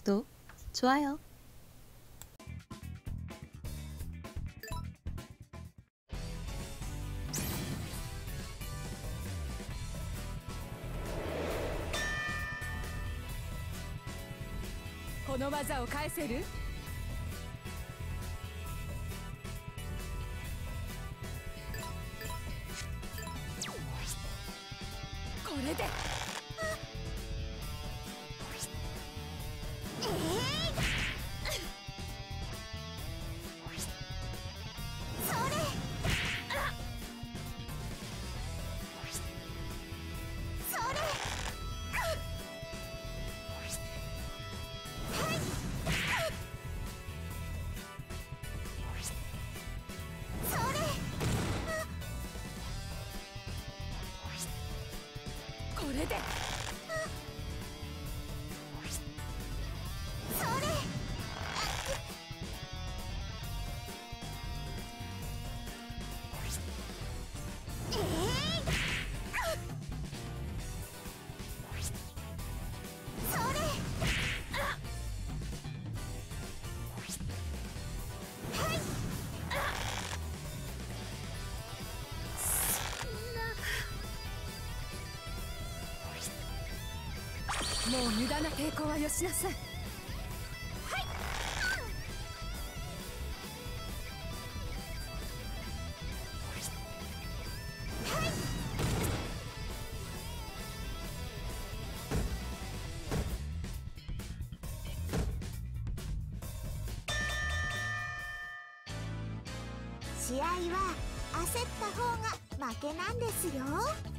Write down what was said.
구독, 좋아요. この技を返せる？これでこれでもう無駄な抵抗はよしなさい。 試合は焦った方が負けなんですよ。